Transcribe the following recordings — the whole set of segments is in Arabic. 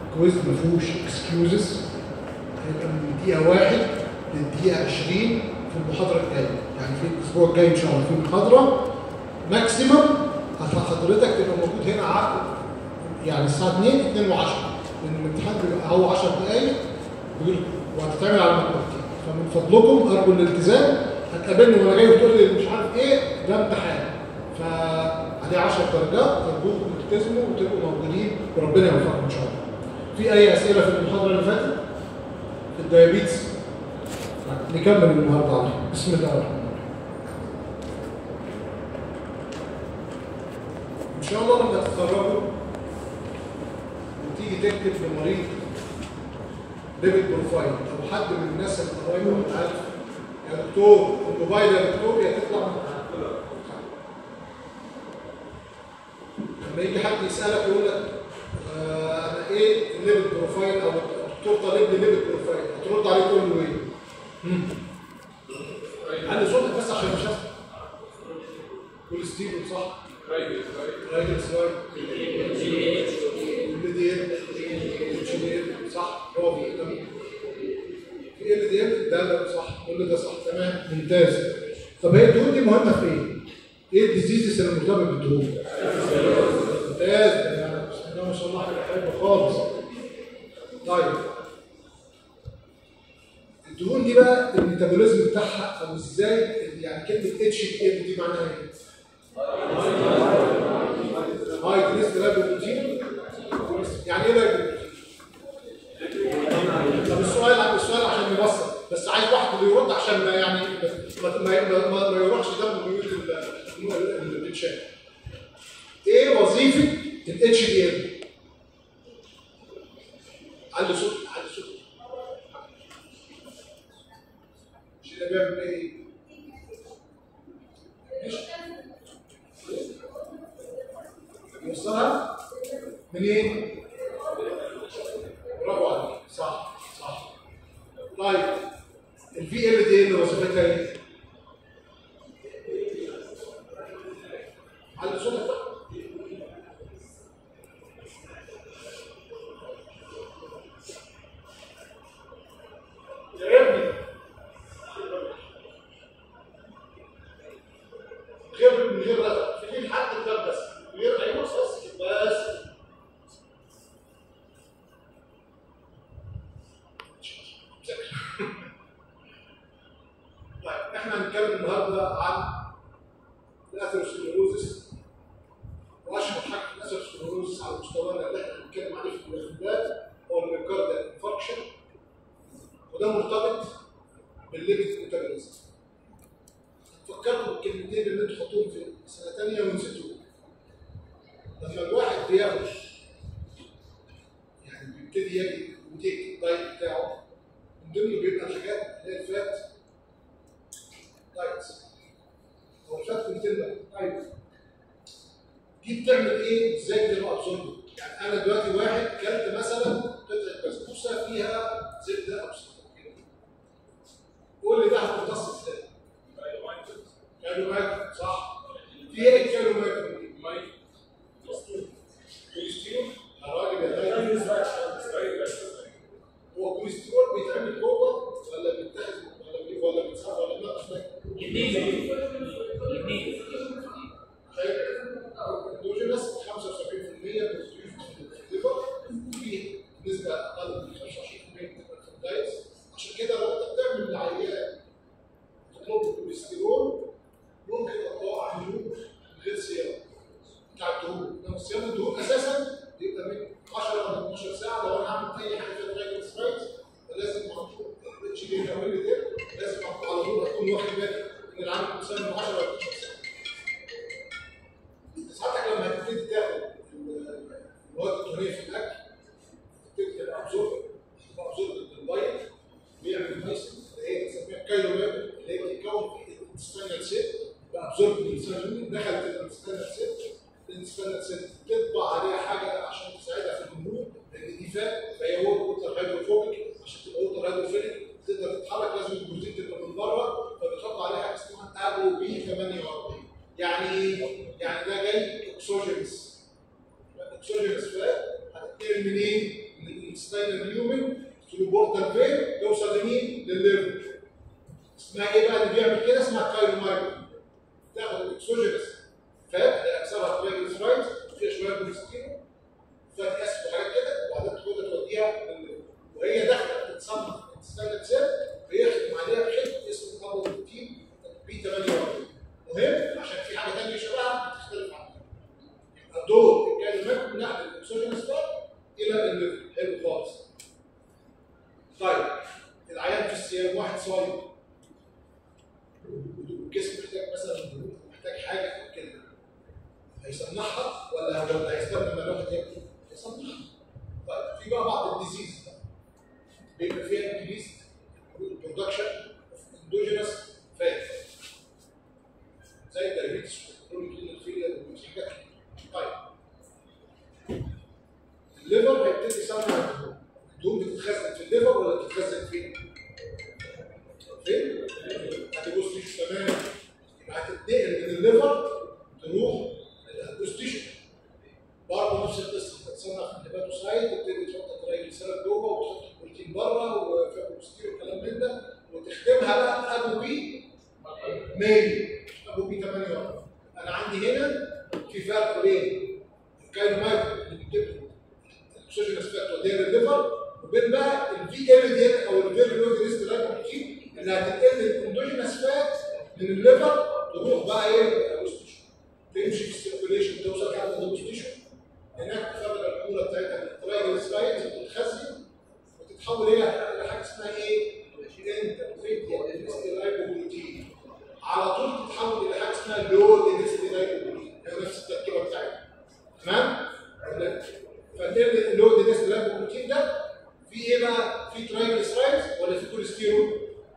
الكويز ما فيهوش اكسكيوزز، هيبقى من دقيقه 1 للدقيقه 20 في المحاضره الجايه، يعني في الاسبوع الجاي ان شاء الله في محاضره ماكسيمم حضرتك تبقى موجود هنا يعني الساعه 2 و10، لان الامتحان بيبقى هو 10 دقائق وهتتعمل على مجموعتين، فمن فضلكم ارجو الالتزام. هتقابلني وانا جاي وتقول لي مش عارف ايه ده امتحان، فعليه 10 درجات، ارجوكم تلتزموا وتبقوا موجودين وربنا يوفقكم ان شاء الله. في اي اسئله في المحاضره اللي فاتت؟ في الدايابيتس نكمل النهارده عليه. بسم الله الرحمن الرحيم. ان شاء الله لما تتخرجوا وتيجي تكتب لمريض ليبيد بروفايل او حد من الناس اللي قرايبه انت عارف يا دكتور الموبايل يا دكتور يا تطلع من لما يجي حد يسالك يقول لك انا ايه الليبيد بروفايل او الدكتور طالب لي ليبيد بروفايل، هترد عليه تقول له ايه؟ علي صوتك بس عشان مش هسمع. قول ستيفن صح؟ رايجل سلايد صح؟ برافو تمام. في ال دي ام ده صح، كل ده صح تمام ممتاز. طب هي الدهون دي مهمه في ايه؟ ايه الديزيزز اللي مرتبطه بالدهون؟ ممتاز يعني بسم الله ما شاء الله حاجه حلوه خالص. طيب الدهون دي بقى الميتابوليزم بتاعها او ازاي يعني كلمه اتش دي ام دي معناها ايه؟ هاي كوليسترول يعني ايه لايبوبروتين؟ طب السؤال عشان يبسط بس عايز واحد اللي يرد عشان ما يعني ما يروحش دم بيوت البتشات. ايه وظيفه الاتش دي ام؟ علي صوت ده بيعمل ايه؟ بيوصلها منين؟ برافو عليك صح. طيب الفي ال دي اللي وظيفتها ايه؟ على صوتك بقى. يا ابني من غير رفع في حد الكلام بس من غير اي مصاص بس. طيب احنا هنتكلم النهارده عن الاثيروسكليروزس، واشهر حاجه في الاثيروسكليروزس على مستوانا اللي احنا بنتكلم عليه في الوحدات هو الميوكارديال انفاركشن، وده مرتبط بالليبيد ميتابوليزم. فكروا بالكلمتين اللي انتوا حطوهم في سنه ثانيه ونسيتوهم. لما الواحد بياخد يعني بيبتدي يجي وتيك الدايت بتاعه، من ضمنه بيبقى الحاجات اللي هي الفات دايتس او الفات كونتينر دايت. دي بتعمل ايه؟ ازاي بتبقى ابسوربد؟ يعني انا دلوقتي واحد كلت مثلا قطعه بسبوسه فيها زبده او سكر، قول لي ده هتمتص ازاي؟ كالومات صح؟ في ايه الكالومات؟ كوليسترول يا راجل يا هو الكوليسترول بيتعمل جوه ولا بيتاخد ولا بيتصاب ولا بينقص؟ الاثنين الدوجينس 75% بروتين في الليفر، في نسبه اقل من 25% في الدايتس. عشان كده لو انت بتعمل العيان تطلب الكوليسترول ممكن اقطع عملوه من غير صيام بتاع الدهون، لما صيام الدهون اساسا بيبقى من 10 ل 12 ساعه. لو انا هعمل اي حاجه في الترايجلسرايدز فلازم احط الاتش دي كامل ده، لازم احط على طول اكون واخد بالي ان العمل بيساوي من 10 ل 12 ساعه. ساعتك لما هتبتدي تاخد المواد الدهنيه في الاكل تبتدي تبقى ابزورب بالبايت، بيعمل مايسن اللي هي بنسميها كايلومات اللي هي بتتكون في الانتستينال سيل، بقى ابزورب بالانسولين دخلت الانتستينال سيل، الانتستينال سيل تطبع عليها حاجه عشان تساعدها في النمو، لان دي فات فهي ووتر هيدروفوبيك، عشان تبقى ووتر هيدروفيليك تقدر تتحرك لازم البروتين تبقى من بره، فبتحط عليها حاجه اسمها ابو بي 48. يعني ده جاي اكسوجينس فات هتتنقل منين؟ من انتستينال ليومن ثرو بورتال فين توصل لمين؟ للليفر. اسمها ايه بقى اللي بيعمل كده؟ اسمها كايرومايكرو. تاخد الاكسوجينس فات اللي اكثرها ترايجليسرايدز فيها شويه كوليسترول فات اسيد وحاجات كده، وبعدين تاخدها توديها للليفر، وهي داخله تتصنف انتستينال سيل بيخدم عليها خدمه اسمه كاربوبروتين بي 48. مهم عشان في حاجه ثانيه شبهها بتختلف عنها. يبقى دور الكايرومايكرو نقل الاكسوجينس فات الى الليفر. حلو خالص. طيب العيان في الصيام واحد صايم الجسم محتاج مثلا محتاج حاجه كده، هيصنعها ولا هيستنى لما الواحد ياكل؟ هيصنعها. طيب في بقى بعض الديزيز بيبقى فيها انكريز برودكشن اوف اندوجينس فات زي الدايابيتس والكرونيك رينال فيلير والحاجات دي. طيب الليفر هيبتدي يصنع الدهون. الدهون بتتخزن في الليفر ولا بتتخزن فين؟ فين؟ هتبص تيشو تماما، يبقى هتتنقل من الليفر تروح للهيباتوسايت. برضه نفس القصه، هتتصنع في الهيباتوسايت، تبتدي تحط الترايجليسيرايد جوه وتحط البروتين بره وفيها كوليسترول والكلام من ده، وتختمها بقى ابو بي 100 ابو بي 48. انا عندي هنا في فرق بين الكايرومايكرو اللي بتجيب الاكسوجينس فات توديها للليفر، وبين بقى الفي ام دي ان او الفيري لو ديست لايبوبروتين اللي هتنقل الاندوجينس فات من الليفر تروح بقى ايه للهيباتوسايت، تمشي في السيركوليشن توصل لحد الهيباتوسايت. هناك الفرق الكوره بتاعتها الترايجليسرايدز بتتخزن وتتحول الى حاجه اسمها ايه؟ لايبوبروتين. على طول تتحول الى حاجه اسمها لو ديست لايبوبروتين، هي نفس التركيبه بتاعتها. تمام؟ فاللو ديست لايبوبروتين ده في ايه بقى؟ في ترايجليسرايدز ولا في كوليسترول؟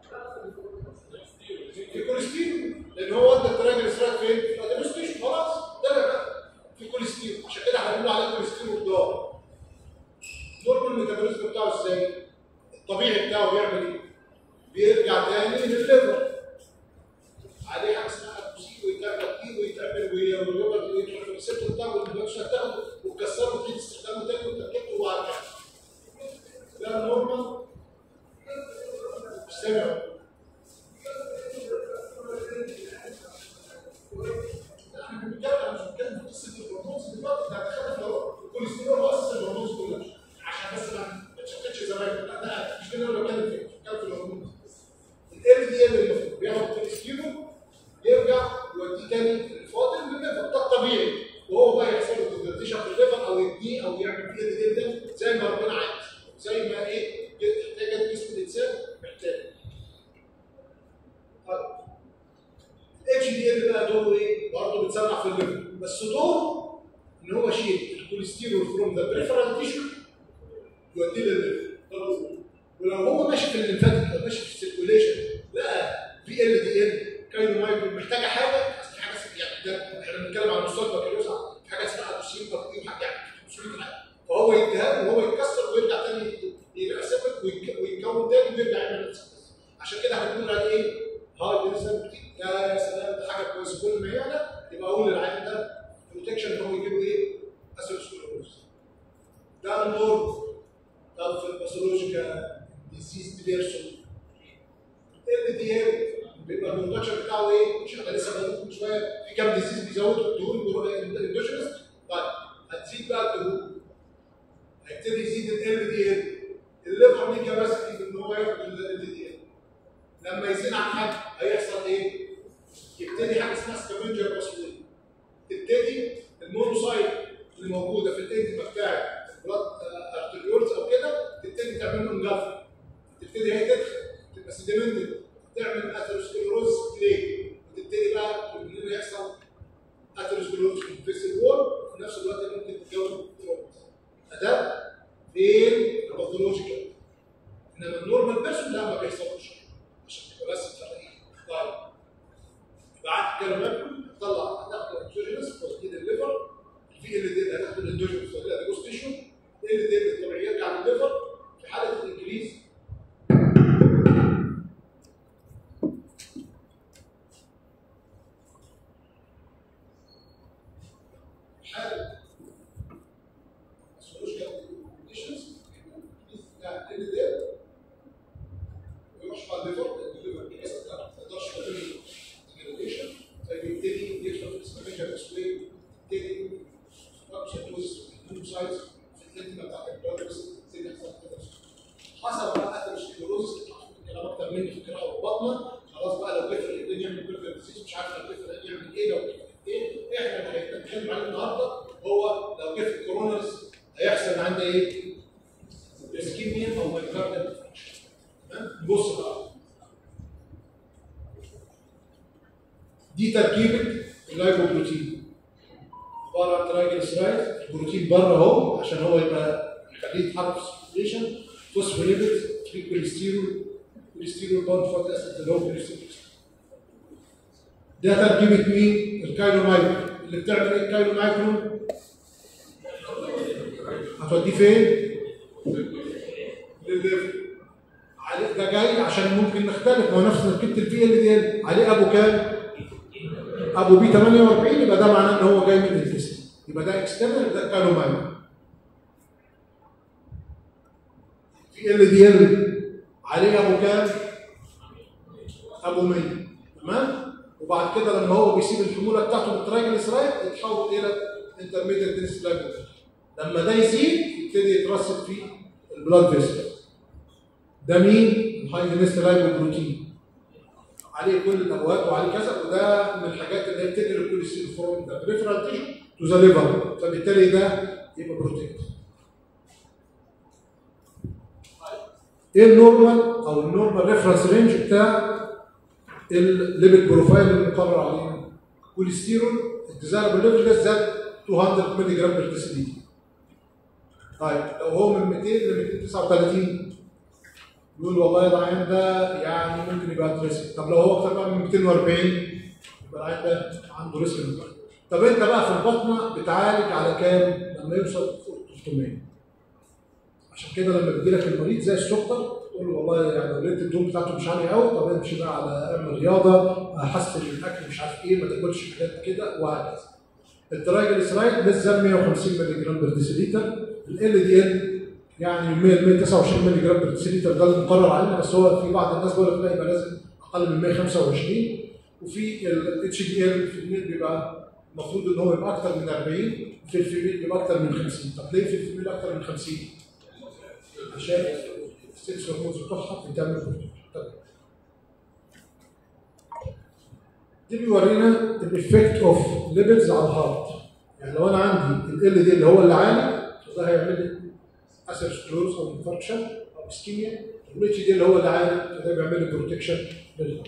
في كوليسترول، لان هو ادى الترايجليسرايد فين؟ في الهيباتوسايت. خلاص ده بقى في كوليسترول، عشان كده هنقول عليه كوليسترول ضار. نورمال الميتابوليزم بتاعه ازاي؟ الطبيعي بتاعه بيعمل ايه؟ بيرجع تاني للليفر عليه حاجه اسمها ابوسيد ويتعمل ويتروح في الريسبتور بتاعه والهيباتوسايت تاخده وتكسره وتيجي تستخدمه تاني وتركبه وبعد كده. ده نورمال. سامع؟ احنا بنتكلم في قصه الهرمونز دلوقتي، ده دخلنا في الكوليسترول هو اساس الهرمونز كلها، عشان بس ما تشتتش زمان. لا مش كده، انا بتكلم في الهرمونز. ال دي ال اللي بياخد الكوليسترول يرجع يوديه تاني للفاضل بالليفر، ده الطبيعي، وهو بقى يحصل له ديجراديشن في الليفر او يبنيه او يعمل فيه ال دي ال ده زي ما ربنا عايز، زي ما ايه محتاجه جسم الانسان محتاج. الاتش دي ال بقى دوره ايه؟ برضه بتصنع في الليفر، بس دوره ان هو يشيل الكوليسترول فروم ذا بريفرال تيشو يوديه للليفر. ولو هو ماشي في الليمفاتيك او ماشي في السيركوليشن لقى في ال دي ال كايرومايكرو محتاجه حاجه، اصل حاجه يعني ده احنا بنتكلم عن مستوى البكالوريوس، في حاجه اسمها ادوسين تقييم حاجه يعني 500 حاجه، فهو يديها وهو يتكسر ويرجع تاني يبقى سيبك ويتكون تاني ويرجع يعمل نفس. عشان كده هنقول على ايه؟ هاي دينسل يا سلام، ده حاجه كويسه. كل ما يعلى يبقى اقول للعيان ده بروتكشن ان هو يجيب له ايه؟ اسيروسكليروز. ده النور. طب في الباثولوجيكال ديزيز بيرسون ال دي ال بيبقى البرودكشن بتاعه ايه؟ مش احنا لسه بنقول من شويه في كام ديزيز بيزودوا الدهون الاندوجينس. طيب هتزيد بقى الدهون، هيبتدي يزيد ال دي ال. الليفر ليه كباسيتي في ان هو ياخد ال دي ال. لما يزيد عن حد هيحصل ايه؟ يبتدي حاجه اسمها سكافنجر باسوي، تبتدي المونوسايت اللي موجوده في الانتما بتاعت البلاد ارتريولز او كده تبتدي تعمل انجلف، تبتدي هي تدخل تبقى سيديمنتد تعمل اثيروسكليروز بلاي، وتبتدي بقى ان يحصل اثيروسكليروز في الفيسل وول، وفي نفس الوقت ممكن تتكون ترومبس. ده فين الباثولوجيكال، انما النورمال بيرسون لا ما بيحصلش، عشان تبقى بس مفرقين. طيب بعد كده هتطلع هتاخد الاكسوجينس وتزيد الليفر، الفي ال دي هتاخد الاندوجينس وتزيد الهيباتوسايت، الترايجليسرايدز في الانتما بتاعت البلاد حسب بقى اثيروسكليروزس كلام اكتر مني في القراءه والبطنه. خلاص بقى لو كفر الاثنين يعمل كفر ديزيز مش عارف لو كفر يعمل ايه، لو كفر ايه. احنا اللي هنتكلم عليه النهارده هو لو كفر كورونرز هيحصل عندي ايه؟ اسكيميا او مايكارديال انفكشن. تمام؟ نبص بقى. دي تركيبه اللايبوبروتين. عباره عن ترايجليسرايد، البروتين بره اهو عشان هو يبقى يخليه يتحرك في السيركيوليشن، فوسفوليبيد، في كوليسترول باوند فات اسيد اللي هو كوليسترول. ده تركيبه مين؟ الكايلومايكرون. اللي بتعمل ايه الكايلومايكرون؟ هتوديه فين؟ للليفر. ده جاي عشان ممكن نختلف، ما هو نفس تركيبه البي ال دي ال عليه ابو كام؟ ابو بي 48، يبقى ده معناه ان هو جاي من الانتستين، يبقى ده اكسترنال، ده كايلومايكرون. في ال دي ال عليه ابو كام؟ ابو 100. تمام؟ وبعد كده لما هو بيسيب الحموله بتاعته بالترايجليسرايد يتحول الى انترميديت دنس لايبوبروتين. لما ده يزيد يبتدي يترسب في البلاد فيسل. ده مين؟ الهاي دنس لايبوبروتين. عليه كل الابواب وعليه كذا، وده من الحاجات اللي هي بتنقل الكوليسترول فروم ذا بريفرال تيشو تو ذا ليفر، فبالتالي ده يبقى بروتكت. ايه النورمال او النورمال ريفرنس رينج بتاع الليبيد بروفايل اللي مقرر عليه؟ كوليسترول الديزايربل ليفل زاد 200 مللي جرام بر ديسيليتر. طيب لو هو من 200 ل 239 يقول والله العيان ده يعني ممكن يبقى ريسك. طب لو هو اكتر بقى من 240 يبقى العيان ده عنده ريسك. طب انت بقى في البطنه بتعالج على كام؟ لما يوصل فوق 300. عشان كده لما بيجي لك المريض زي السكر تقول له والله يعني لو لقيت الدهون بتاعته مش عاليه قوي، طب امشي بقى على اعمل رياضه، حسن الاكل مش عارف ايه، ما تاكلش حاجات كده وهكذا. الترايجليسرايد لسه 150 مللي جرام بر ديسيليتر. ال دي ال يعني 129 مللي جرام بر ديسيليتر، ده اللي مقرر علينا، بس هو في بعض الناس بيقول لك لا يبقى لازم اقل من 125. وفي الاتش دي ال في الميل بيبقى المفروض ان هو يبقى اكثر من 40، وفي الفيميل بيبقى اكثر من 50. طب ليه في الفيميل اكثر من 50؟ عشان السكس هرمونز بتاعها بتعمل بروتين. دي بيورينا الايفكت اوف ليبيدز على الهارت. يعني لو انا عندي ال دي اللي هو اللي عالي، ده هيعمل لي اثيروسكليروز او انفاركشن او اسكيميا. والاتش دي اللي هو اللي عالي، ده بيعمل لي بروتكشن للهارت.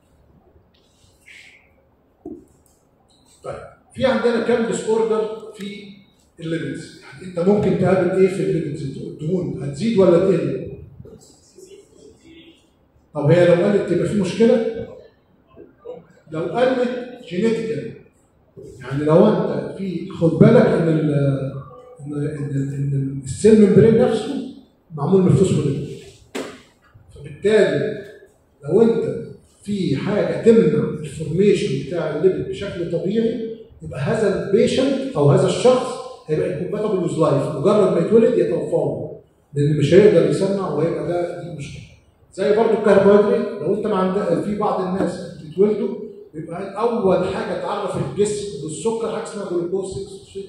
طيب في عندنا كام ديس اوردر في الليبيدز؟ يعني انت ممكن تقابل ايه في الليبيدز؟ الدهون هتزيد ولا تقل؟ طب هي لو قلت تبقى في مشكله؟ لو قلت جينيتيكال، يعني لو انت في خد بالك ان السيل ممبرين نفسه معمول من فوسفوليبيد، فبالتالي لو انت في حاجه تمنع الفورميشن بتاع الليبيد بشكل طبيعي، يبقى هذا البيشنت او هذا الشخص هيبقى انكومباتبل ويز لايف، مجرد ما يتولد يتوفاه، لان مش هيقدر يصنع، وهيبقى دي مشكله. زي برضو الكربوهيدرات، لو انت ما عندك في بعض الناس بتتولدوا بيبقى اول حاجه تعرف الجسم بالسكر حاجه اسمها جلوكوز 6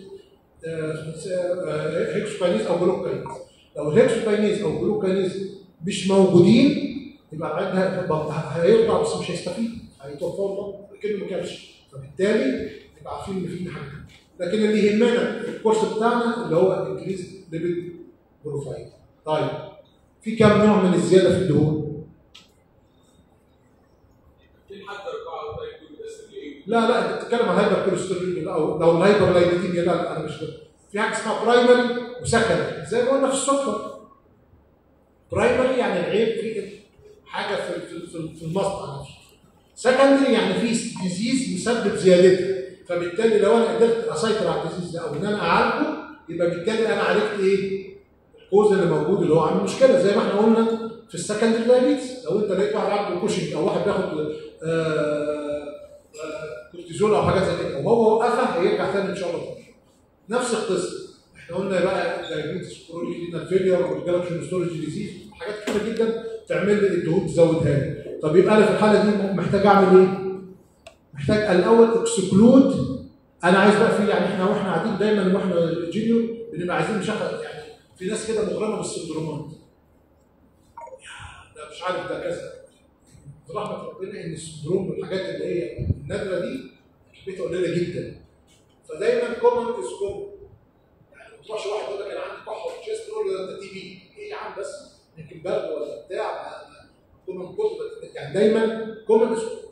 هيكسوكاينيز او جلوكاينيز. لو الهيكسوكاينيز او جلوكاينيز مش موجودين يبقى هيرضع بس مش هيستفيد، هيتوفى كده ما كانش، فبالتالي يبقى عارفين ان في حاجه. لكن اللي يهمنا في الكورس بتاعنا اللي هو انكريز ليبيد بروفايل. طيب في كم نوع من الزياده في الدهون؟ لا انت بتتكلم عن هايبر كوليسترول او لو الهايبر لايبيديميا، لا انا مش بقى. في حاجه اسمها برايمري وسكندري، زي ما قلنا في السكر. برايمري يعني العيب في حاجه في المصنع نفسه. سكندري يعني في ديزيز مسبب زيادتها، فبالتالي لو انا قدرت اسيطر على الديزيز ده او ان انا اعالجه، يبقى بالتالي انا عالجت ايه؟ الكوز اللي موجود اللي هو عامل مشكله، زي ما احنا قلنا في السكندري دايابيتس. لو انت لقيت واحد عنده كوشنج او واحد بياخد كورتيزون او حاجات زي كده وهو وقفها هيرجع ثاني ان شاء الله. نفس القصه، احنا قلنا بقى دايابيتس كرونيك رينال فيلير والجلاكشن ستورج ديزيز، حاجات كتيره جدا تعمل لي الدهون تزودها لي. طب يبقى انا في الحاله دي محتاج اعمل ايه؟ محتاج الاول اكسكلود. انا عايز بقى في يعني احنا واحنا قاعدين دايما واحنا جينيور بنبقى عايزين نشخص. يعني في ناس كده مغرمه بالسندرومات، ده مش عارف ده كذا. برحمه ربنا ان السندروم والحاجات اللي هي النادره دي كميتها قليله جدا. فدايما كومن از كومن. يعني ما تروحش واحد يقول لك انا عندي كحه في الشيست تقول له ده انت تي بي. ايه يا عم بس؟ يمكن برد ولا بتاع. كومن كومن يعني دايما كومن از كومن.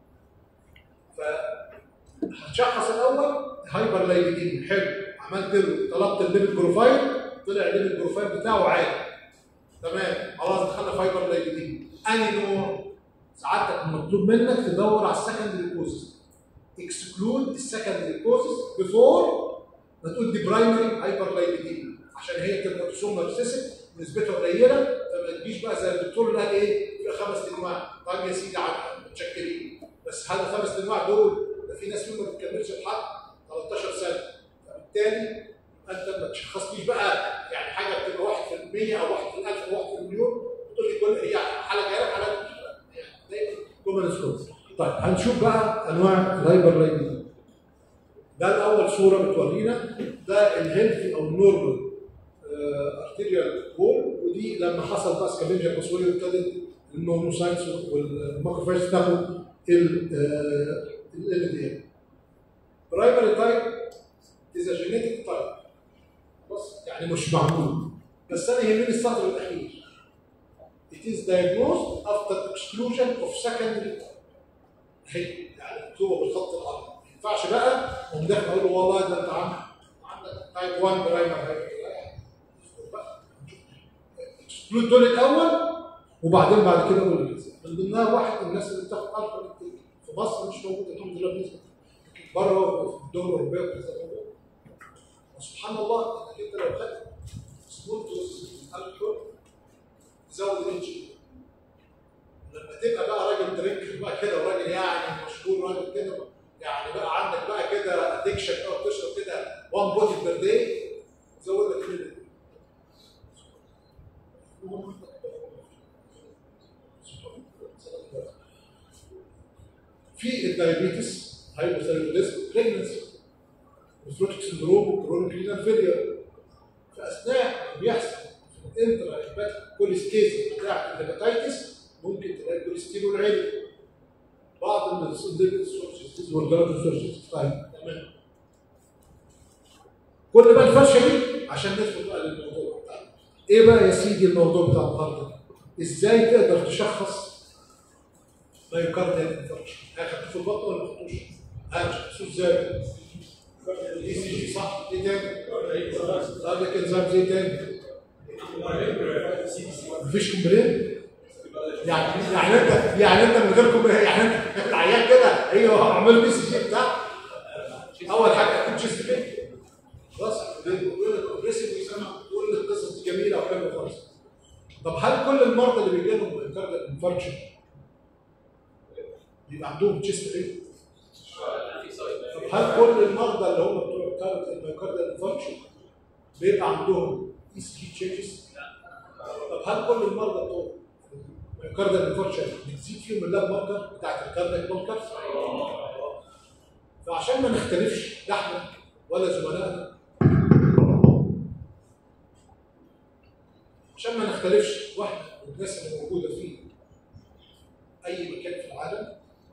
فهتشخص الاول هايبر لايبيديميا. حلو، عملت له طلبت الليبيد بروفايل، طلع الليبيد بروفايل بتاعه عالي. تمام، خلاص دخلنا في هايبر لايبيديميا. انهي نوع؟ سعادتك مطلوب منك تدور على السكندري كوزز. اكسكلود السكندري كوزز بيفور ما تقول دي برايمري هايبر لايبيديميا، عشان هي بتبقى اوتوسومال ريسيسيف ونسبتها قليله، فما تجيش بقى زي الدكتور اللي قال ايه في 5 انواع. طيب يا سيدي متشكرين، بس هل ال5 انواع دول ده في ناس فيهم ما بتكملش لحد 13 سنه، فبالتالي انت ما تشخصنيش بقى يعني حاجه بتبقى 1% او 1 في ال1000 او 1 في المليون وتقول لي كل هي حاله جايه لك حاله يعني دايما كومن سكوز. طيب هنشوف بقى انواع الهايبر لايبيديميا. ده الاول صوره بتورينا ده الهيلثي او النورمال ارتيريال وول، ودي لما حصل بقى سكابينجيا باسوري وابتدت المونوسايتس والماكروفاج تاخد ال دي. برايمري تايب از جينيتيك تايب، بص يعني مش معمول، بس انا يهمني السطر الاخير. It is diagnosed after exclusion of secondary type. هي يعني مكتوبه بالخط الابيض، ما ينفعش بقى اقوم داخل اقول له والله ده انت عندك تايب 1 برايمري. اكسكلود دول الاول وبعدين بعد كده اقول لك من ضمنها واحد من الناس اللي بتاخد الكحول في مصر مش موجود الحمد لله بنسبه، لكن بره في الدول الاوروبيه وكذا موجود. وسبحان الله انك انت لو خدت سمول دوز الكحول تزود الانجي. لما تبقى بقى راجل درينكر بقى كده وراجل يعني مشهور راجل كده يعني بقى عندك بقى كده ادكشن او بتشرب كده 1 بوتل بير داي تزود لك الليل. في الدايابيتس، هايبوثايروديزم، بريجنسي، نفروتيك سندروم، وكرونيك رينال فيلير. فاثناء بيحصل في الانترا هيباتيك كوليستيز بتاعت الهيباتيتس ممكن تلاقي الكوليسترول عالي. بعض من السندروم سورسز والجلد سورسز. طيب تمام. كل بقى الفرشه دي عشان ندخل بقى للموضوع بتاعنا. ايه بقى يا سيدي الموضوع بتاع النهارده؟ ازاي تقدر تشخص مايوكارديال انفاركشن؟ هاخد في البطن ولا ما خدتوش؟ هاخد ازاي؟ الاي سي جي صح؟ ايه تاني؟ طب لك انزيم زي تاني؟ مفيش كومبلين؟ يعني انت من غير كومبلين يعني انت العيان كده ايوه اعمل الاي سي جي بتاع اول حاجه اكيد تشيست بين خلاص كومبريسيف ويسمع كل القصص دي جميله وحلوه خالص. طب هل كل المرضى اللي بيجي لهم مايوكارديال انفاركشن بيبقى عندهم تشيست بين؟ طب هل كل المرضى اللي هم بتوع المايوكارديال انفاركشن بيبقى عندهم اي سي جي تشينجز؟ طب هل كل المرضى بتوع المايوكارديال انفاركشن بتزيد فيهم اللاب ماركر بتاعت الكاردياك ماركر؟ فعشان ما نختلفش لا احنا ولا زملائنا، عشان ما نختلفش واحنا والناس اللي موجوده في اي مكان في العالم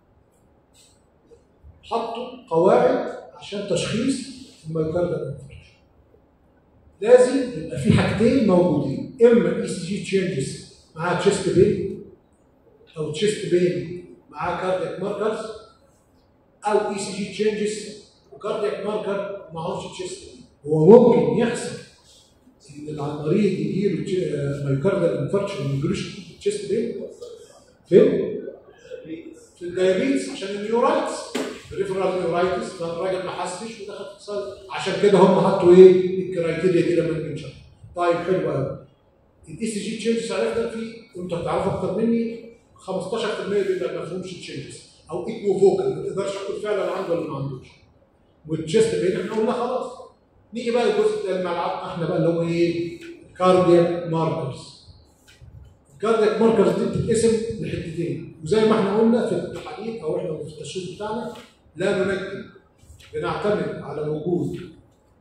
حطوا قواعد عشان تشخيص المايوكارديال انفاركشن. لازم يبقى في حاجتين موجودين، اما اي سي جي تشينجز معاها تشيست بين او تشيست بين معاها كاردياك ماركرز، او اي سي جي تشينجز وكاردياك ماركر معهوش تشيست بين. هو ممكن يحصل ان المريض يجي له مايوكارديال انفاركشن وما يجيلوش تشيست بين فين؟ في الدايابيتس عشان النيورايتس، بريفرال نيورايتس، فالراجل ما حسش ودخل في اتصال. عشان كده هم حطوا ايه؟ الكرايتيريا دي لما نيجي نشرح. طيب حلو قوي. الاي سي جي تشينجز عرفنا فيه وانتوا هتعرفوا اكتر مني 15% بيبقى ما فيهمش تشينجز او ايكو فوكال ما تقدرش تقول فعلا عنده ولا ما عندوش. والتشيست بين احنا قلنا خلاص. نيجي بقى الجزء ده الملعب احنا بقى اللي هو ايه؟ كاردياك ماركرز. الكاردياك ماركرز دي بتتقسم لحتتين، وزي ما احنا قلنا في التحاليل او احنا في التشخيص بتاعنا لا ننجم، بنعتمد على وجود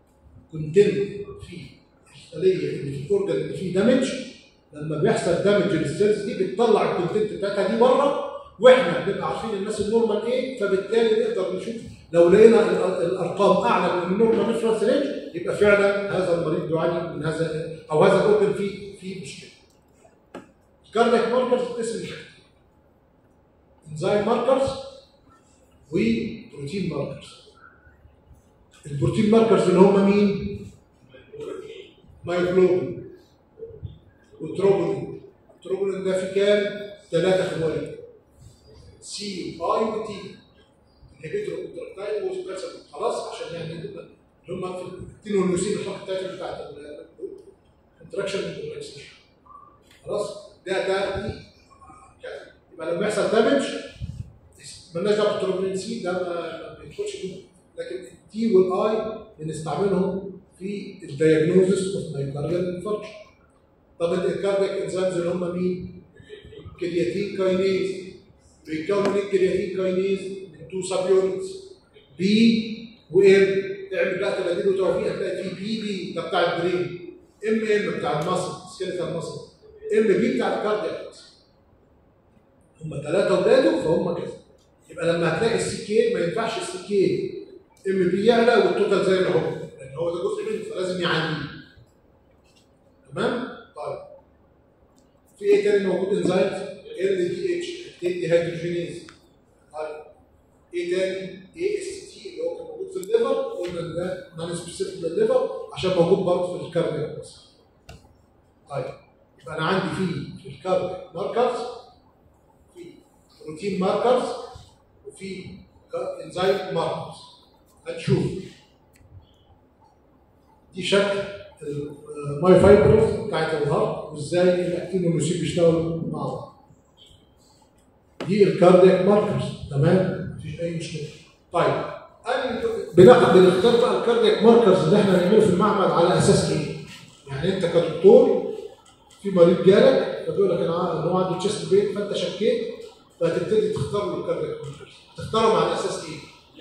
كونتنت في الخليه اللي في الاورجن اللي فيه دامج، لما بيحصل دامج للسيلز دي بتطلع الكونتنت بتاعتها دي بره، واحنا بنبقى عارفين الناس النورمال ايه، فبالتالي نقدر نشوف لو لقينا الارقام اعلى من النورمال ريفرنس رينج يبقى فعلا هذا المريض بيعاني من هذا او هذا الاورجن فيه مشكله. الكاردياك ماركرز بتقسم لحاجتين: انزايم ماركرز وبروتين ماركرز. البروتين ماركرز اللي هم مين؟ مايوجلوبين وتروبولين. التروبولين ده في كام؟ 3 خوارج: سي واي وتي، انهبيتور كونتراكتايل وسبريسر. خلاص عشان يعني اللي هم في التينولوسين الحركه بتاعتهم بتاعت الكونتراكشن والريلاكسيشن. خلاص دي كده. يبقى لما يحصل دامج مالناش دعوه بالتروبولين سي ده ما بيدخلش جوه، لكن التي والاي بنستعملهم في الدايجنوزس اوف مايوكارديال انفاركشن. طب الكاردياك انزيمز اللي هم مين؟ كرياتين كاينيز. بيتكون من الكرياتين كاينيز من 2 سب يونتس بي وام. اعمل بقى تبادل وتوفيق هتلاقي في بي ده بتاع البرين، ام بتاع المصل سكيلتال مصل، ام بي بتاع الكاردياك. هم 3 اولاده فهم كده. يبقى لما هتلاقي السي كي ما ينفعش السي كي ام بي يعلى والتوتال زي ما هو، لان هو ده جزء منه فلازم يعليه. تمام؟ طيب في ايه تاني موجود؟ انزايمز ال دي اتش دي هيدروجينيز. طيب ايه تاني؟ اي اس تي اللي هو كان موجود في الليفر، قلنا ان ده نون سبيسيفيك للليفر عشان موجود برضه في الكاردياك ماسل. طيب يبقى انا عندي في الكاردياك ماركرز، في بروتين ماركرز، وفي انزايم ماركرز. هنشوف دي شكل الماي فايبرز بتاعت الهارت وازاي الاكتين والنسيج بيشتغلوا مع بعض. دي الكاردياك ماركرز. تمام؟ مفيش اي مشكله. طيب بنختار بقى الكاردياك ماركرز اللي احنا هنعمله في المعمل على اساس ايه؟ يعني انت كدكتور في مريض جالك فبيقول لك انا هو عنده تشيست بين، فانت شكيت فهتبتدي تختار له الكاردياك ماركرز. تختارهم على اساس ايه؟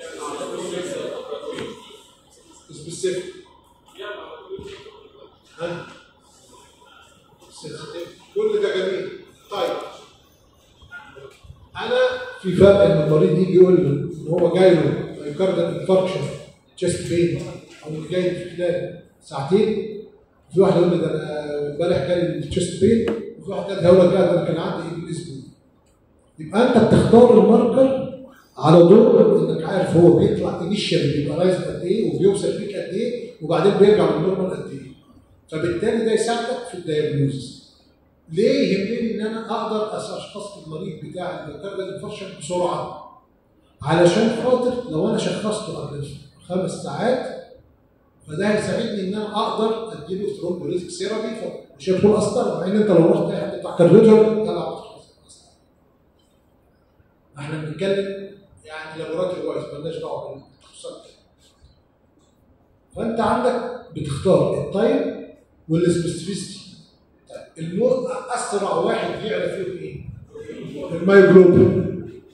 سبيسيفيك. ها؟ كل ده جميل. طيب انا في فرق ان المريض يجي يقول لي ان هو جاي له مايوكارديال انفاركشن تشيست بين او جاي في خلال ساعتين، في واحد يقول لي ده انا امبارح جاي تشيست بين، وفي واحد قال لي هقول لك لا ده انا كان عندي اسبوع. يبقى انت بتختار الماركر على ضوء انك عارف هو بيطلع انيشال بيبقى رايز قد ايه وبيوصل بيك قد ايه وبعدين بيرجع للنورمال قد ايه. فبالتالي ده يساعدك في الدايجنوزس. ليه يهمني ان انا اقدر اشخص المريض بتاع المايوكارديال انفاركشن بسرعه؟ علشان خاطر لو انا شخصته قبل 5 ساعات فده هيساعدني ان انا اقدر اديله ثرومبوليتيك ثيرابي مش هيدخل اصلا، مع ان انت لو رحت حد بتاع كارديولوجي طلع احنا بنتكلم يعني لابوراتوري وايز مالناش دعوه بالتخصصات. فانت عندك بتختار التايم والسبيسيفيستي. اسرع واحد يعرف فيه ايه؟ المايوجلوبين.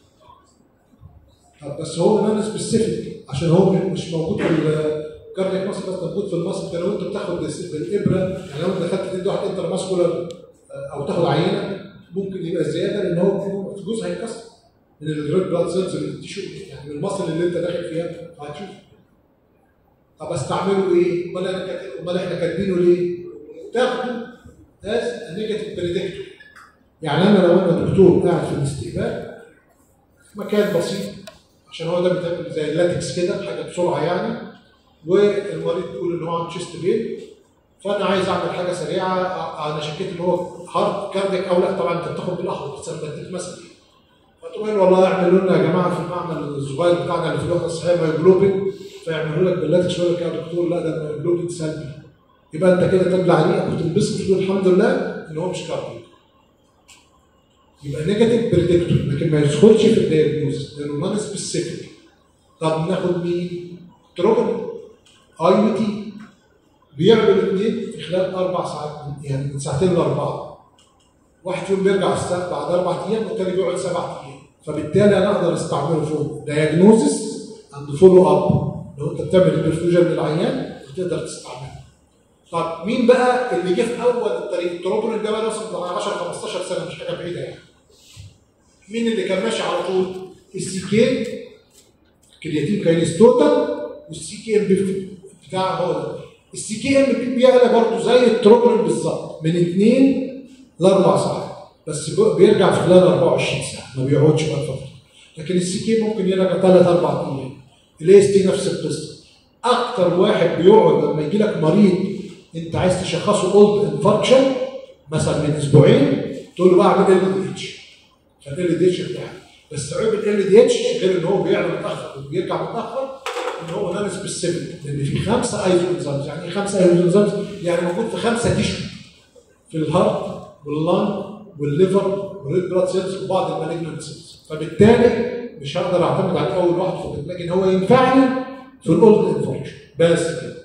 طب بس هو نون سبيسيفيك عشان هو مش موجود في الكاردياك ماسل بس موجود في الماسل. انت لو انت بتاخد بالابره يعني لو انت دخلت تدي واحد انتر ماسكولار او تاخد عينه ممكن يبقى زياده لان هو في جزء هيكسر من الريد بلاد سيلز اللي التيشو يعني من المصل اللي انت داخل فيها فهتشوف. طب استعمله ايه؟ امال احنا كاتبينه ليه؟ تاخده از نيجاتيف بريدكتور. يعني انا لو انا دكتور قاعد في الاستقبال في مكان بسيط عشان هو ده بيتعمل زي اللاتكس كده حاجه بسرعه يعني، والمريض بيقول ان هو عنده تشيست بين، فانا عايز اعمل حاجه سريعه انا شكيت ان هو هارت كارديك او لا. طبعا انت بتاخد بالاحوط بس انا بديك مثلا فتقول والله اعملوا لنا يا جماعه في المعمل الصغير بتاعنا اللي في الوحده الصحيه مايوجلوبين، فيعملوا لك باللاتكس يقول لك يا دكتور لا ده المايوجلوبين سلبي. يبقى انت كده تبلع عليه وتنبسط وتقول الحمد لله ان هو مش كارديك. يبقى نيجاتيف بريدكتور لكن ما يدخلش في الدايجنوز لانه نون سبيسيفيك. طب ناخد مين؟ تروبولين اي يو تي بيعملوا الاثنين في خلال 4 ساعات يعني من 2 ل 4. واحد فيهم بيرجع الساعه بعد 4 ايام والثاني بيقعد 7 ايام. فبالتالي انا اقدر استعمله فوق دايجنوزس اند فولو اب. لو انت بتعمل البرفيوجن للعيان فتقدر تستعمله. طب مين بقى اللي جه في اول الطريق؟ التروبولين ده بقى وصل 10 15 سنه، مش حاجه بعيده يعني. مين اللي كان ماشي على طول؟ السي كي كرياتين كاينيز توتال، والسي كي ام بي بتاع هو ده. السي كي ام بي بيعلى برضه زي التروبولين بالظبط من 2 ل 4 ساعات، بس بيرجع في خلال 24 ساعه، ما بيقعدش بقى فتره. لكن السي كي ممكن يرجع 3 4 ايام. الاي اس تي نفس القصه. اكتر واحد بيقعد لما يجي لك مريض انت عايز تشخصه اولد انفاركشن مثلا من اسبوعين، تقول له بقى اعمل ال دي اتش. فال دي اتش بتاعك. بس عيب ال دي اتش غير ان هو بيعلى متاخر وبيرجع متاخر ان هو نون سبيسيفيك، لان في 5 ايزو انزيمز. يعني ايه 5 ايزو انزيمز؟ يعني موجود في 5 تيشو، في الهارت واللنج والليفر والريد بلاد سيلز وبعض المالجنت سيلز. فبالتالي مش هقدر اعتمد على اول واحد فقط، لكن هو ينفعني في الاولد انفاركشن بس كده.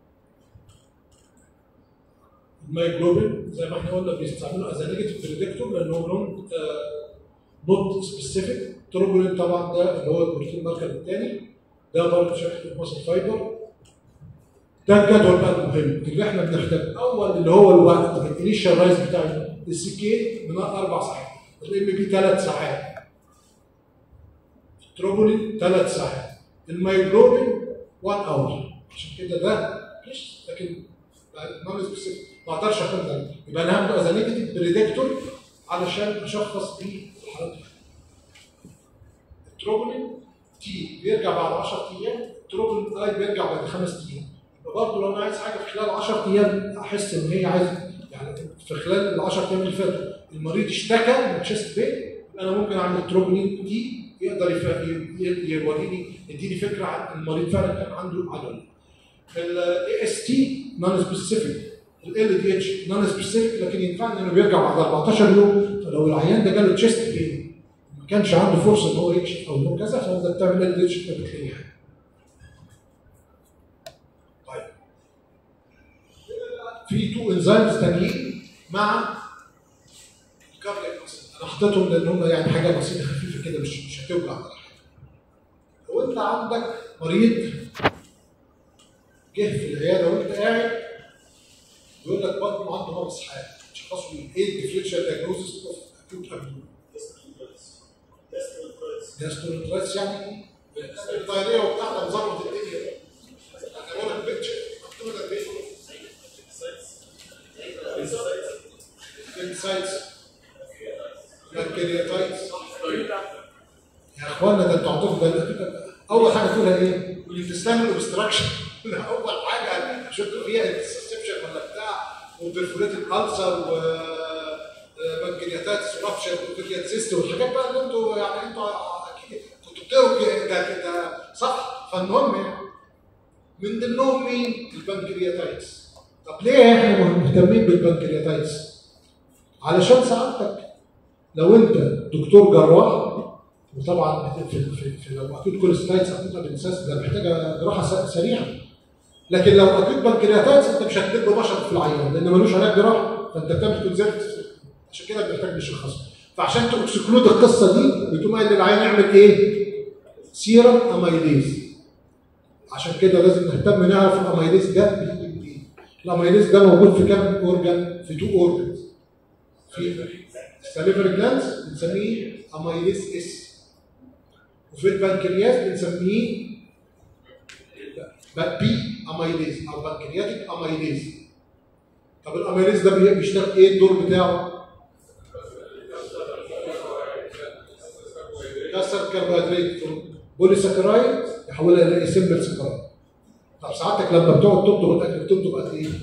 المايجلوبين زي ما احنا قلنا بيستعملوا از نيجاتيف بريدكتور لانه نوت سبيسيفيك. تروبولين طبعا ده اللي هو البروتين ماركر الثاني، ده برضه شكل ماسل فايبر. ده الجدول بقى المهم اللي احنا بنحتاجه. اول اللي هو الوقت الانيشال رايز بتاع السي كي من 4 ساعات، الام بي 3 ساعات، التروبولين 3 ساعات، المايجلوبين 1 اور. عشان كده ده مش لكن نون سبيسيفيك ما اقدرش اخد ده، يبقى انا هاخده از نيجاتيف بريدكتور علشان اشخص بيه الحالات دي. التروبولين تي بيرجع بعد 10 ايام، التروبولين اي بيرجع بعد 5 ايام. يبقى برضه لو انا عايز حاجه في خلال 10 ايام احس ان هي عايز يعني في خلال ال 10 ايام اللي فاتوا المريض اشتكى من تشيست بين، انا ممكن اعمل تروبولين تي يقدر يوريني يديني فكره عن المريض فعلا كان عنده عدوى. الاي اس تي نون سبيسيفيك، ال دي اتش نون سبيسيفيك، لكن ينفعني انه بيرجع بعد 14 يوم. فلو العيان ده جاله تشيست بين ما كانش عنده فرصه ان هو يكشف او انه كذا، فانت بتعمل ال دي اتش بتلاقيه يعني. طيب في 2 انزيمز تانيين مع الكارليك اسيد، انا حطيتهم لان هم يعني حاجه بسيطه خفيفه كده مش هتوجع ولا حاجه. لو انت عندك مريض جه في العياده وانت قاعد يقول لك بطنه عنده مرض حاد، تشخصه ايه الديفرنشال دايجنوستس اوف اكيوت ابدومين؟ جاسترونترايتس يعني الدايريه وبتاعها مظبط الدنيا. انا بقول لك بيكتشر مكتوب لك ايه؟ انسايتس بانكرياتايتس. يا اخوانا ده انتوا عندكم ده اول حاجه تقولها ايه؟ الانتستينال اوبستراكشن. اول حاجه شفتوا فيها انتستيبشن ولا بتاع وبرفوريتد ألسر وبنكرياتايتس ورابشر وبنكرياتسيست والحاجات بقى اللي انتوا يعني انتوا اكيد كنتوا بتقروا ده صح. فالمهم يعني من ضمنهم مين؟ البنكرياتايتس. طب ليه احنا مهتمين بالبنكرياتايتس؟ علشان سعادتك لو انت دكتور جراح، وطبعا في لو اكيد كوليستايتس هتبقى بالاساس ده محتاجه جراحه سريعه. لكن لو اكيد بنكرياتايتس انت مش هتدب بشر في العيان لان ملوش علاج جراحه، فانت بتعمل كونزرت، عشان كده بنحتاج نشخصه. فعشان تكسكلود القصه دي بتقوم قايل للعيان يعمل ايه؟ سيرم اميليز. عشان كده لازم نهتم نعرف الاميليز ده بيجي منين. الاميليز ده موجود في كام اورجان؟ في 2 اورجانز. في الساليفري جلاندز بنسميه اميليز اس، وفي البنكرياس بنسميه بي اميليز او بنكرياتيك اميليز. طب الاميليز ده بيشتغل ايه الدور بتاعه؟ يكسر كربوهيدرات بوليساكرايد يحولها الى سمبل سكرايد. طب ساعتك لما بتقعد تطبخ الاكل بتطبخ قد ايه؟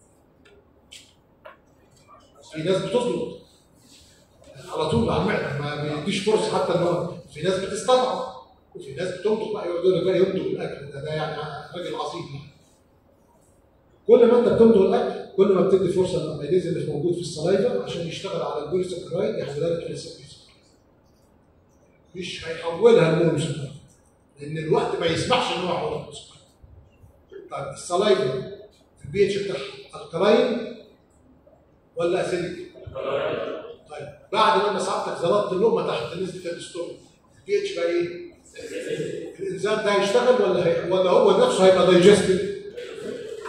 في ناس بتطلب على طول على المعده ما بيديش فرصه حتى ان في ناس بتستضعف وفي ناس بتنطق بقى يقعدوا لك بقى ينطق الاكل ده يعني راجل عظيم يعني. كل ما انت بتنطق الاكل كل ما بتدي فرصه للاميليز اللي موجود في السلايفا عشان يشتغل على البوليساكرايد يحولها لك الى سكرايد. مش هيحولها لمونوسكرايد لان الوقت ما يسمحش ان هو يحولها لمونوسكرايد. طيب السلايفا البي اتش بتاعها الكلاين ولا اسيديك؟ طيب بعد لما ساعتك زلطت اللقمه تحت نزلت الاستومك البي اتش بقى ايه؟ الانزيم ده هيشتغل ولا هو نفسه هيبقى دايجستد؟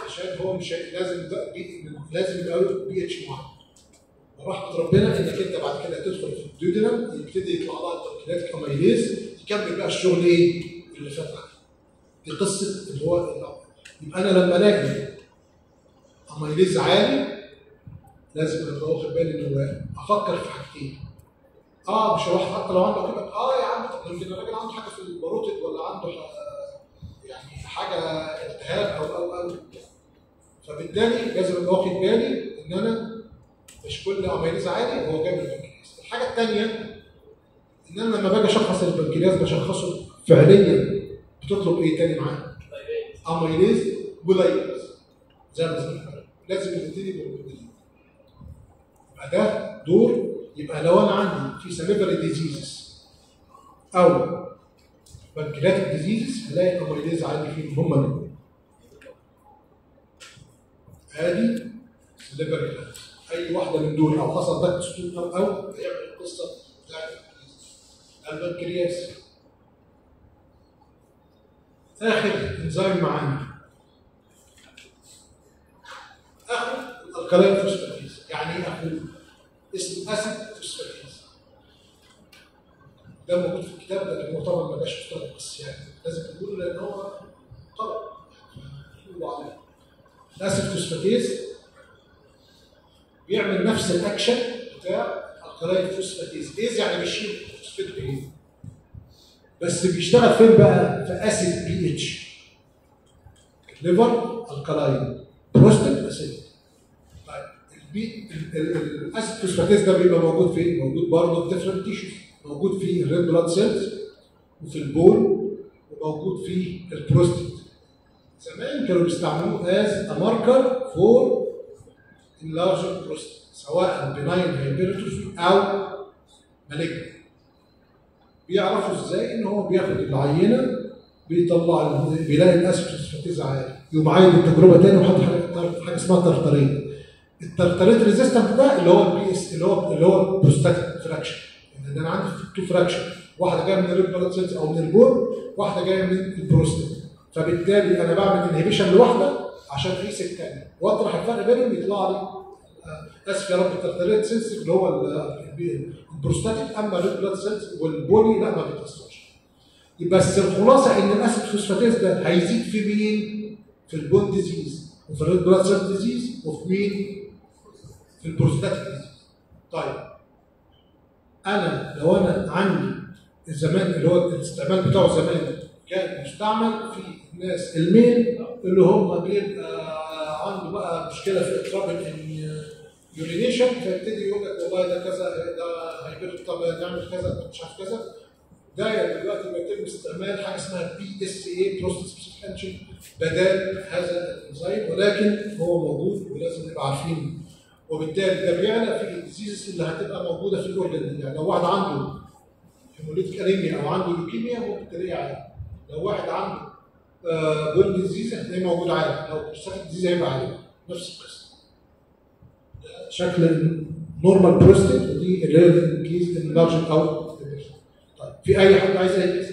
هو مش لازم يبقى بي اتش معين. ورحمه ربنا انك انت بعد كده تدخل في الديودنم يبتدي يطلع لها التركيبات كميليز يكمل بقى الشغل ايه اللي فات عليه. دي قصه اللي هو الأول. يبقى انا لما الاقي اميليز عالي لازم ابقى واخد بالي انه افكر في حاجتين. مش هروح حتى لو عنده كده يا عم طب يمكن الراجل عنده حاجه في الباروتيد ولا عنده يعني حاجه التهاب او فبالتالي لازم ابقى واخد بالي ان انا مش كل اميليز عالي هو جاي من البنكرياس. الحاجه الثانيه ان انا لما باجي اشخص البنكرياس بشخصه فعليا بتطلب ايه تاني معاه؟ اميليز ولايبز زي ما قلنا لازم نبتدي بالبنكرياس. يبقى ده دور. يبقى لو انا عندي في سليفري ديزيزز او بنكرياتيك ديزيزز هلاقي الاميليز عندي فيهم هم دول. ادي سليفري ديزيز اي واحده من دول او حصل ضغط ستون او هيعمل القصه بتاعت البنكرياس. اخر انزيم معانا اخر الكلاين فوسفاتيز. يعني ايه اخر؟ اسمه اسيد فوسفاتيز. ده موجود في الكتاب لكن هو طبعا ما بقاش مفترض بس يعني لازم نقوله لان هو طبعا نقولوا عليه. الاسيد فوسفاتيز بيعمل نفس الاكشن بتاع الكلاين فوسفاتيز. ايز يعني بيشيل فوسفات بايه؟ بس بيشتغل فين بقى؟ في اسيد بي اتش. ليفر الكلاين بروستات اسيد. الاسيد فوسفاتيز ده بيبقى موجود فين؟ موجود برضه في ديفرنت تيشوز. موجود في الريد بلاد سيلز وفي البول وموجود في البروستات. زمان كانوا بيستعملوه از ا ماركر فور انلارجد بروستات سواء بناين هايبرتروفي او مالجنت. بيعرفوا ازاي؟ ان هو بياخد العينه بيطلع بيلاقي الاسيد فوسفاتيز عالي يقوم عايد التجربه تاني ويحط حاجه اسمها ترتريت. الترتريت ريزيستنت ده اللي هو البي اس اللي هو البروستاتيك فراكشن. ان انا عندي تو فراكشن واحده جايه من الريد بلاد سيلز او من البول واحده جايه من البروستات. فبالتالي انا بعمل انهبيشن لواحده عشان اقيس الثانيه واطرح الفرق بينهم يطلع لي اسف يا رب الترتريت سيلز اللي هو البروستاتيك. اما الريد بلاد سيلز والبولي لا ما بيتاثرش. بس الخلاصه ان الاسيد فوسفاتيز ده هيزيد في مين؟ في البون ديزيز وفي الريد بلاد سيلز ديزيز وفي مين؟ في البروستاتيك ديزيز. طيب انا لو انا عندي الزمان اللي هو الاستعمال بتاعه زمان كان مستعمل في الناس الميل اللي هم بيبقى عنده بقى مشكله في اضطراب اليورينيشن فيبتدي يقول لك والله ده كذا ده هيبرد طب نعمل كذا مش عارف كذا. ده دلوقتي بيتم استعمال حاجه اسمها بي اس اي بروستات سبيسيفيك انجن بدل هذا الانزيم ولكن هو موجود ولازم نبقى عارفين. وبالتالي ده بيعلى في الديزيز اللي هتبقى موجوده في الاورجن. يعني لو واحد عنده هيموليتيك انيميا او عنده لوكيميا ممكن تلاقيه عالي. لو واحد عنده بول ديزيز هتلاقيه موجود عالي. لو بروستاتيك ديزيز هيبقى عالي. نفس القصه. شكل نورمال بروستات ودي اللي هي الكيس انلارجد او طيب في اي حد عايز